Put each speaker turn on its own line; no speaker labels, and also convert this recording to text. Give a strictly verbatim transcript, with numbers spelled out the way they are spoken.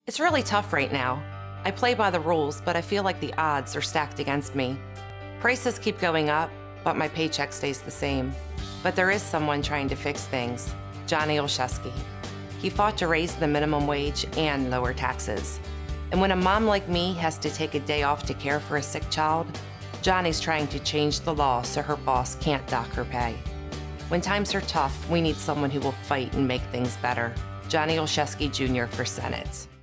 It's really tough right now. I play by the rules, but I feel like the odds are stacked against me. Prices keep going up, but my paycheck stays the same. But there is someone trying to fix things, Johnny Olszewski. He fought to raise the minimum wage and lower taxes. And when a mom like me has to take a day off to care for a sick child, Johnny's trying to change the law so her boss can't dock her pay. When times are tough, we need someone who will fight and make things better. Johnny Olszewski Junior for Senate.